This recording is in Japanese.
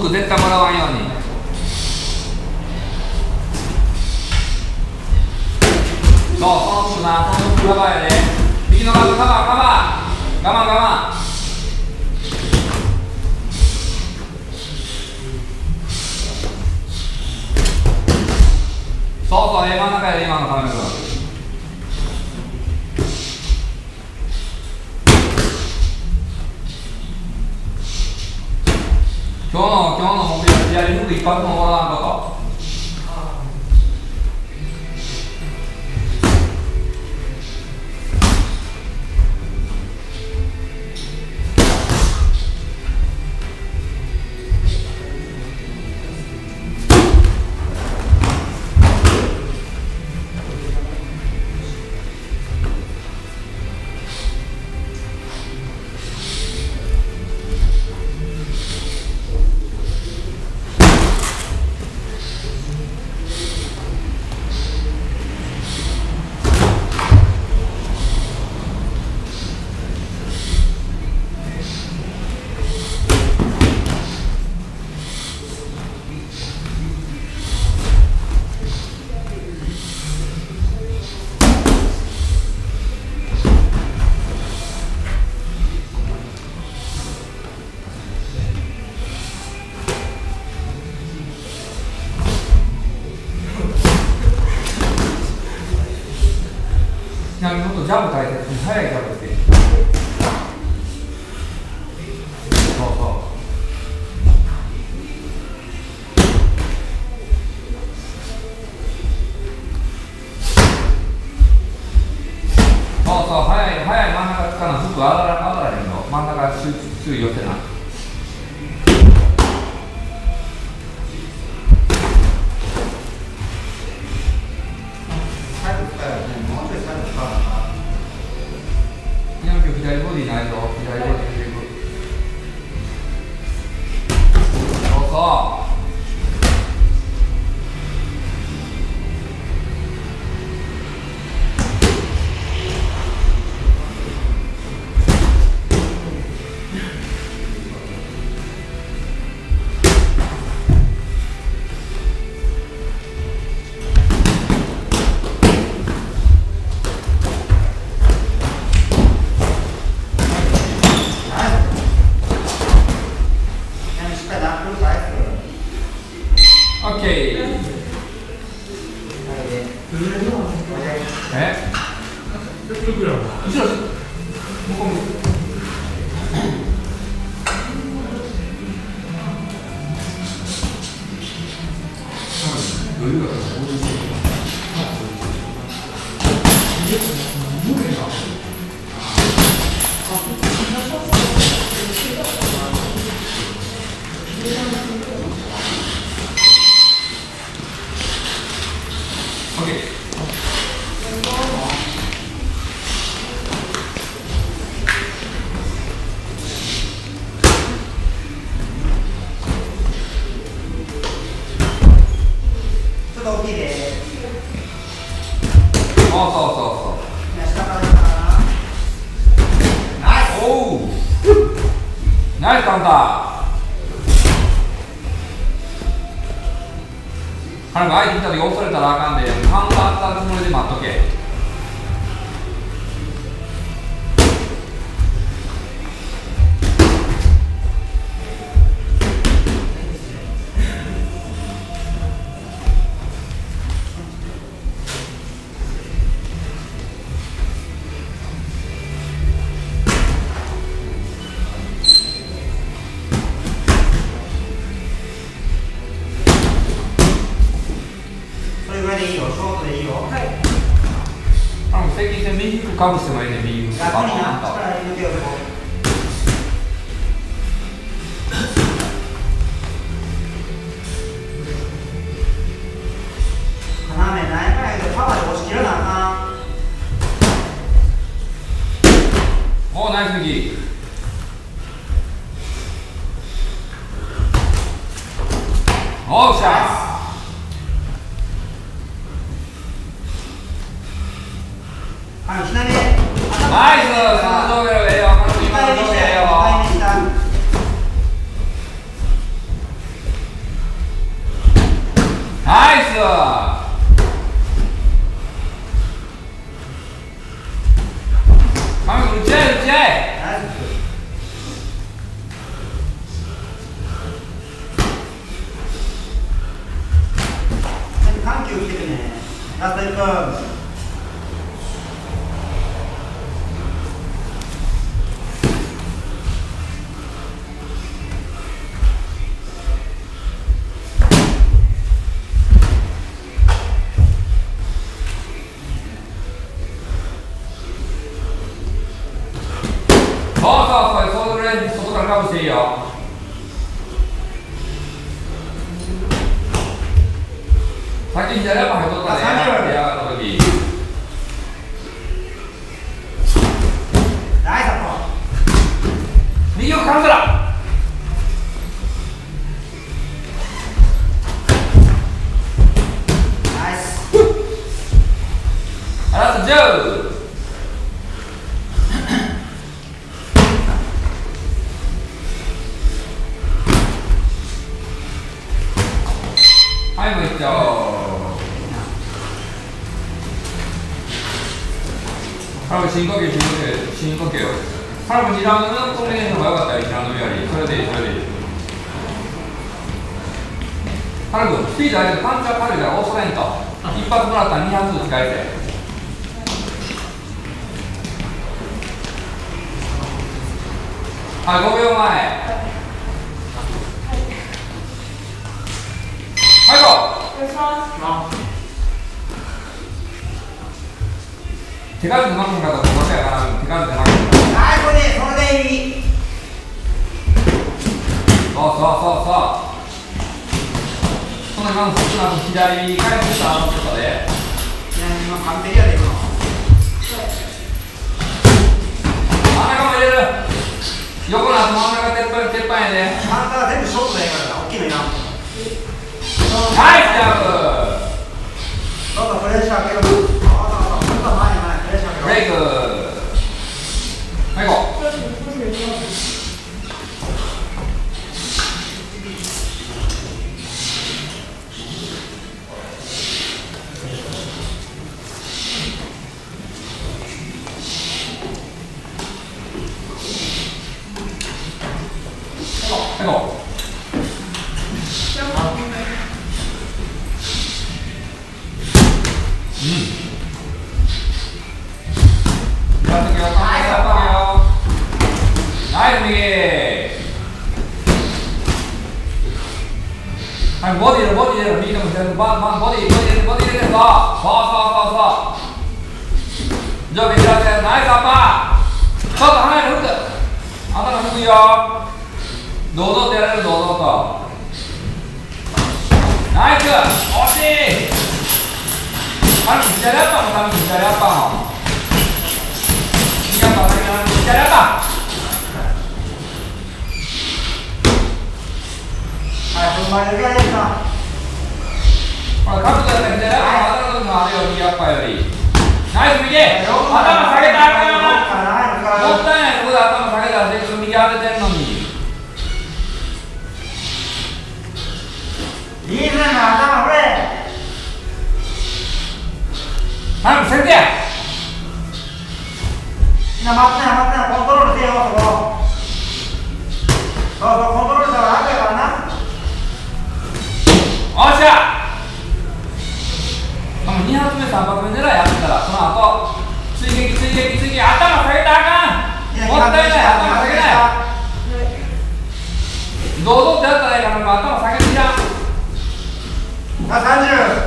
服絶対もらわんように。そう、その服な、その服カバーやで。右のカバー、カバー、我慢我慢。そうそう、真ん中やで、今のカメラ君。今日の本気で左服一発ももらわんこと。ちなみにもっとジャブ大切に速いジャブって。そうそう。そうそう、速い真ん中つかな、服上がらへんの。真ん中注意寄せな。左ボディないぞ、左ボディ入れていく。そうそう。オッケー。え？ 大きいです。 そうそうそう。 下から下からナイス。 おお。ナイスカウンター。彼が相手来た時押されたらあかんで、カウンターしたつもりで待っとけ。 でいいよ、ショートでいいよ。はい。 最近右服かぶしてもいいね、右服。 楽にな、力入れてよ。斜めないからやけど、パワーで押し切らなあかん。 おー、ナイス右。おー、しゃー。 ナイス、その上下ええよ、今の上下ええよ。 亀君打ち合え打ち合え。 緩急来てるね。ラスト1分。 そうぐらい外からカブしていいよ。さっき左山入っとったね。出上がった時。 ナイスアップ。 右をかんだら。 ナイス。 あらすジョー。はい、もう一丁。カラム深呼吸、深呼吸、深呼吸。カラム2ラウンドのコンビネーションが良かったよ、1ラウンド目より。それでいい、それでいい。カラム、スピード上げてパンチは軽いからオーストレント。一発もらったら2発打ち返せ。はい、5秒前。はい、ゴー。 お願いします。 手数で負けんかったらどうせやから、手数で負けんかったら。 はい、これで、それでいい。 そう。その今の少なく左返してたとかで。 今完璧やで、今の。 真ん中も入れる。横の後真ん中鉄板やで。 真ん中全部ショートでいいからな、大きいのいらん。 はい、ジャンプ。 どうぞプレッシャーかけろ。そう、前にプレッシャーかけろ。 ブレイク。はい、ゴー。はい、ゴー。はい、ボディ入れる、右でも左でも、ボディ入れる、そう。上下開いて、ナイスアッパー。ちょっと離れる、フック。頭低いよ。堂々とやれる、堂々と。ナイス、惜しい。左アッパーも、左アッパーも。右アッパー、左アッパー。 はい、踏ん張りぐらいですか。 ほら、角度やったら左アッパー、当たるのもあるよ、右アッパーより。ナイス、右。頭下げたらあかんよな。もったいない、ここで頭下げたら、せっかく右当ててんのに。 いいね、頭振れ。 はい、先手や。 みんな待ってない、コントロールせよ、そこ。そう、コントロールしたら楽やからな。 おっしゃ。2発目、3発目狙いやってたら、その後、追撃、頭下げたらあかん。もったいない、頭下げない。堂々とやったらいいから、頭下げていらん。 30。